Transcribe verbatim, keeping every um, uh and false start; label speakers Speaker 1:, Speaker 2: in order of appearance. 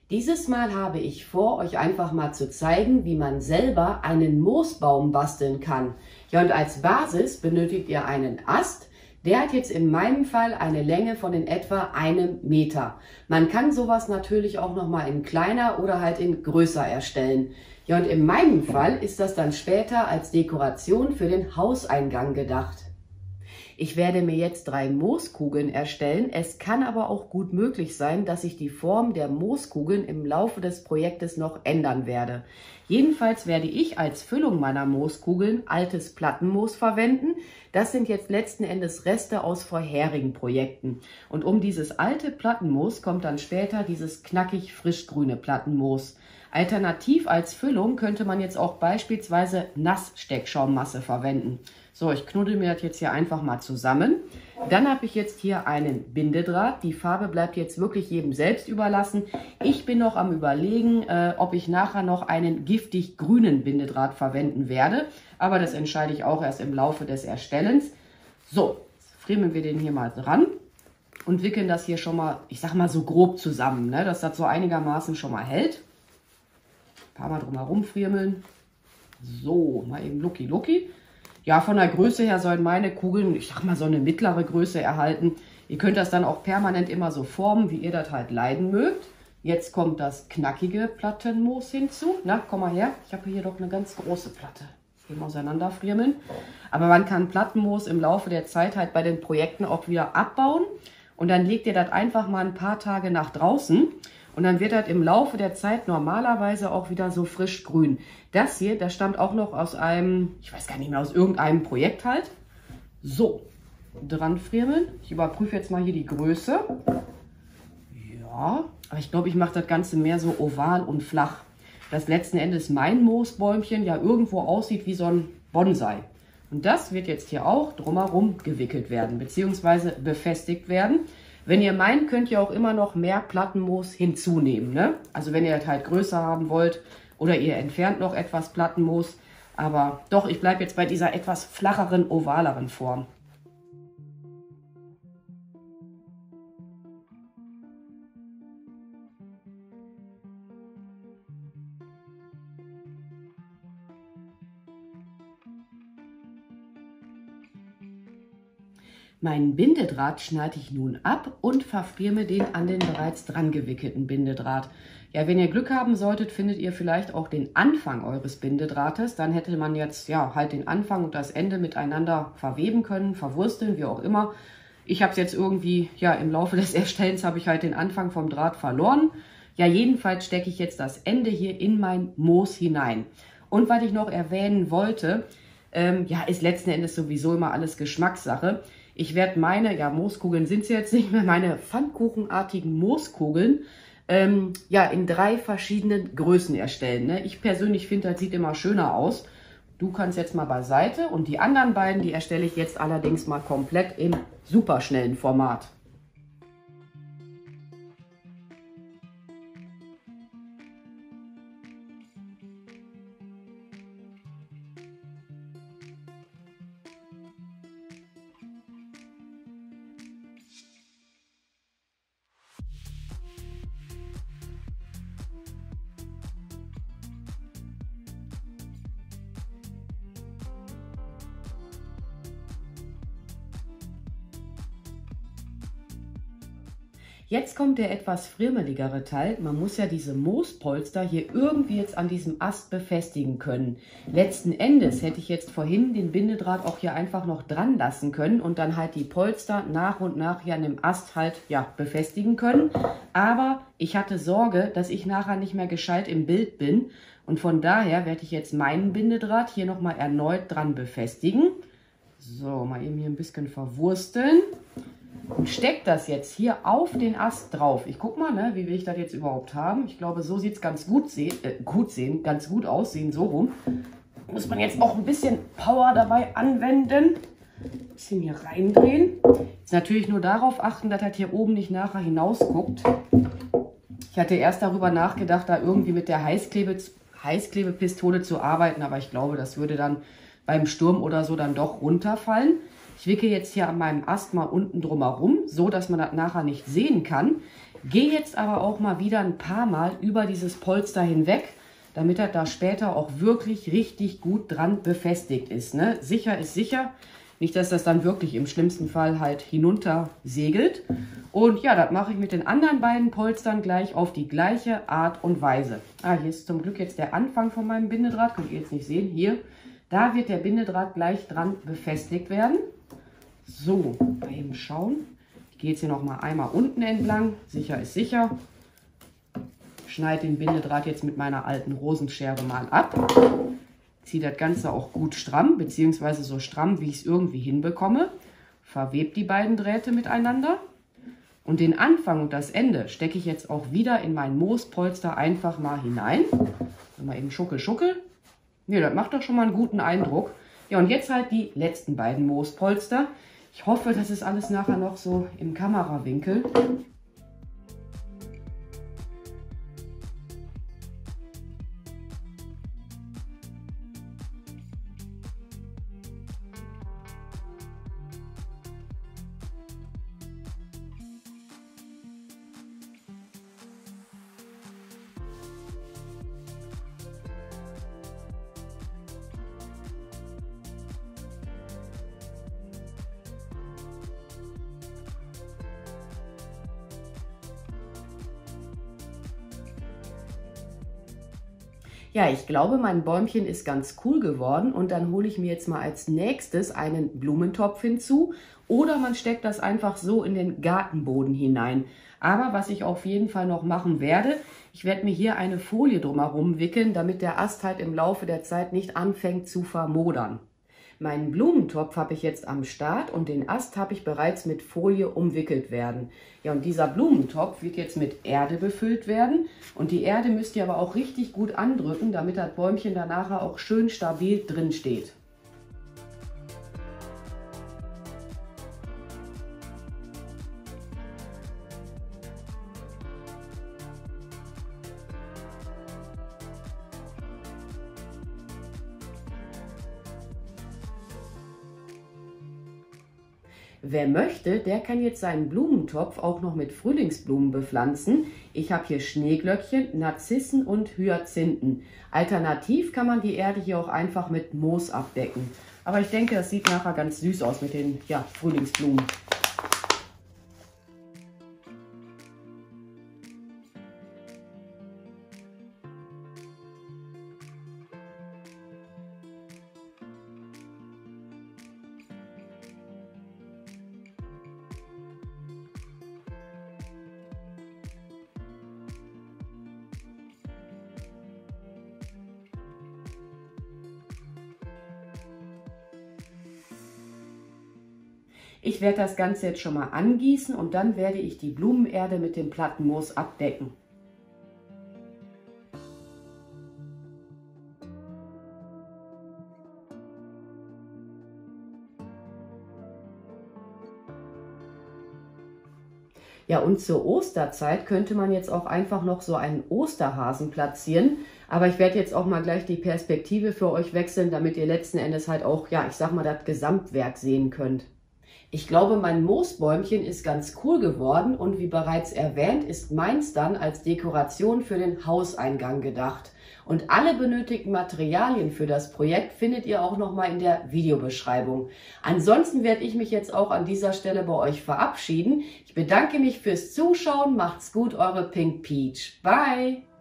Speaker 1: Dieses Mal habe ich vor, euch einfach mal zu zeigen, wie man selber einen Moosbaum basteln kann. Ja, und als Basis benötigt ihr einen Ast. Der hat jetzt in meinem Fall eine Länge von in etwa einem Meter. Man kann sowas natürlich auch noch mal in kleiner oder halt in größer erstellen. Ja, und in meinem Fall ist das dann später als Dekoration für den Hauseingang gedacht. Ich werde mir jetzt drei Mooskugeln erstellen. Es kann aber auch gut möglich sein, dass ich die Form der Mooskugeln im Laufe des Projektes noch ändern werde. Jedenfalls werde ich als Füllung meiner Mooskugeln altes Plattenmoos verwenden. Das sind jetzt letzten Endes Reste aus vorherigen Projekten. Und um dieses alte Plattenmoos kommt dann später dieses knackig frischgrüne Plattenmoos. Alternativ als Füllung könnte man jetzt auch beispielsweise Nasssteckchaummasse verwenden. So, ich knuddel mir das jetzt hier einfach mal zusammen. Dann habe ich jetzt hier einen Bindedraht. Die Farbe bleibt jetzt wirklich jedem selbst überlassen. Ich bin noch am Überlegen, äh, ob ich nachher noch einen giftig grünen Bindedraht verwenden werde. Aber das entscheide ich auch erst im Laufe des Erstellens. So, jetzt friemeln wir den hier mal dran und wickeln das hier schon mal, ich sag mal so grob zusammen, ne, dass das so einigermaßen schon mal hält. Ein paar Mal drum herum friemeln. So, mal eben Lucky Lucky. Ja, von der Größe her sollen meine Kugeln, ich sag mal, so eine mittlere Größe erhalten. Ihr könnt das dann auch permanent immer so formen, wie ihr das halt leiden mögt. Jetzt kommt das knackige Plattenmoos hinzu. Na, komm mal her. Ich habe hier doch eine ganz große Platte. Eben auseinanderfriemeln. Aber man kann Plattenmoos im Laufe der Zeit halt bei den Projekten auch wieder abbauen. Und dann legt ihr das einfach mal ein paar Tage nach draußen. Und dann wird das im Laufe der Zeit normalerweise auch wieder so frisch grün. Das hier, das stammt auch noch aus einem, ich weiß gar nicht mehr, aus irgendeinem Projekt halt. So, dran friemeln. Ich überprüfe jetzt mal hier die Größe. Ja, aber ich glaube, ich mache das Ganze mehr so oval und flach. Dass letzten Endes mein Moosbäumchen ja irgendwo aussieht wie so ein Bonsai. Und das wird jetzt hier auch drumherum gewickelt werden, beziehungsweise befestigt werden. Wenn ihr meint, könnt ihr auch immer noch mehr Plattenmoos hinzunehmen, ne? Also wenn ihr das halt größer haben wollt oder ihr entfernt noch etwas Plattenmoos. Aber doch, ich bleibe jetzt bei dieser etwas flacheren, ovaleren Form. Meinen Bindedraht schneide ich nun ab und verfrieme den an den bereits dran gewickelten Bindedraht. Ja, wenn ihr Glück haben solltet, findet ihr vielleicht auch den Anfang eures Bindedrahtes. Dann hätte man jetzt ja halt den Anfang und das Ende miteinander verweben können, verwursteln, wie auch immer. Ich habe es jetzt irgendwie, ja, im Laufe des Erstellens habe ich halt den Anfang vom Draht verloren. Ja, jedenfalls stecke ich jetzt das Ende hier in mein Moos hinein. Und was ich noch erwähnen wollte, ähm, ja, ist letzten Endes sowieso immer alles Geschmackssache. Ich werde meine, ja, Mooskugeln sind es jetzt nicht mehr, meine pfannkuchenartigen Mooskugeln ähm, ja, in drei verschiedenen Größen erstellen. Ne? Ich persönlich finde, das sieht immer schöner aus. Du kannst jetzt mal beiseite und die anderen beiden, die erstelle ich jetzt allerdings mal komplett im superschnellen Format. Jetzt kommt der etwas friemeligere Teil. Man muss ja diese Moospolster hier irgendwie jetzt an diesem Ast befestigen können. Letzten Endes hätte ich jetzt vorhin den Bindedraht auch hier einfach noch dran lassen können und dann halt die Polster nach und nach hier an dem Ast halt ja befestigen können. Aber ich hatte Sorge, dass ich nachher nicht mehr gescheit im Bild bin. Und von daher werde ich jetzt meinen Bindedraht hier nochmal erneut dran befestigen. So, mal eben hier ein bisschen verwursteln. Und stecke das jetzt hier auf den Ast drauf. Ich gucke mal, ne, wie will ich das jetzt überhaupt haben. Ich glaube, so sieht es ganz gut, seh äh, gut sehen, ganz gut aussehen, so rum. Muss man jetzt auch ein bisschen Power dabei anwenden. Ein bisschen hier reindrehen. Jetzt natürlich nur darauf achten, dass das hier oben nicht nachher hinaus guckt. Ich hatte erst darüber nachgedacht, da irgendwie mit der Heißklebe, Heißklebepistole zu arbeiten, aber ich glaube, das würde dann beim Sturm oder so dann doch runterfallen. Ich wickel jetzt hier an meinem Ast mal unten drumherum, so dass man das nachher nicht sehen kann. Gehe jetzt aber auch mal wieder ein paar Mal über dieses Polster hinweg, damit das da später auch wirklich richtig gut dran befestigt ist. Ne? Sicher ist sicher. Nicht, dass das dann wirklich im schlimmsten Fall halt hinunter segelt. Und ja, das mache ich mit den anderen beiden Polstern gleich auf die gleiche Art und Weise. Ah, hier ist zum Glück jetzt der Anfang von meinem Bindedraht. Könnt ihr jetzt nicht sehen. Hier, da wird der Bindedraht gleich dran befestigt werden. So, mal eben schauen. Ich gehe jetzt hier noch mal einmal unten entlang. Sicher ist sicher. Schneide den Bindedraht jetzt mit meiner alten Rosenschere mal ab. Ziehe das Ganze auch gut stramm, beziehungsweise so stramm, wie ich es irgendwie hinbekomme. Verwebt die beiden Drähte miteinander. Und den Anfang und das Ende stecke ich jetzt auch wieder in mein Moospolster einfach mal hinein. Mal eben schuckel, schuckel. Ja, das macht doch schon mal einen guten Eindruck. Ja, und jetzt halt die letzten beiden Moospolster. Ich hoffe, das ist alles nachher noch so im Kamerawinkel. Ja, ich glaube, mein Bäumchen ist ganz cool geworden und dann hole ich mir jetzt mal als nächstes einen Blumentopf hinzu oder man steckt das einfach so in den Gartenboden hinein. Aber was ich auf jeden Fall noch machen werde, ich werde mir hier eine Folie drumherum wickeln, damit der Ast halt im Laufe der Zeit nicht anfängt zu vermodern. Meinen Blumentopf habe ich jetzt am Start und den Ast habe ich bereits mit Folie umwickelt werden. Ja, und dieser Blumentopf wird jetzt mit Erde befüllt werden. Und die Erde müsst ihr aber auch richtig gut andrücken, damit das Bäumchen da nachher auch schön stabil drin steht. Wer möchte, der kann jetzt seinen Blumentopf auch noch mit Frühlingsblumen bepflanzen. Ich habe hier Schneeglöckchen, Narzissen und Hyazinthen. Alternativ kann man die Erde hier auch einfach mit Moos abdecken. Aber ich denke, das sieht nachher ganz süß aus mit den ja, Frühlingsblumen. Ich werde das Ganze jetzt schon mal angießen und dann werde ich die Blumenerde mit dem Plattenmoos abdecken. Ja, und zur Osterzeit könnte man jetzt auch einfach noch so einen Osterhasen platzieren. Aber ich werde jetzt auch mal gleich die Perspektive für euch wechseln, damit ihr letzten Endes halt auch, ja, ich sag mal, das Gesamtwerk sehen könnt. Ich glaube, mein Moosbäumchen ist ganz cool geworden und wie bereits erwähnt, ist meins dann als Dekoration für den Hauseingang gedacht. Und alle benötigten Materialien für das Projekt findet ihr auch nochmal in der Videobeschreibung. Ansonsten werde ich mich jetzt auch an dieser Stelle bei euch verabschieden. Ich bedanke mich fürs Zuschauen, macht's gut, eure Pink Peach. Bye!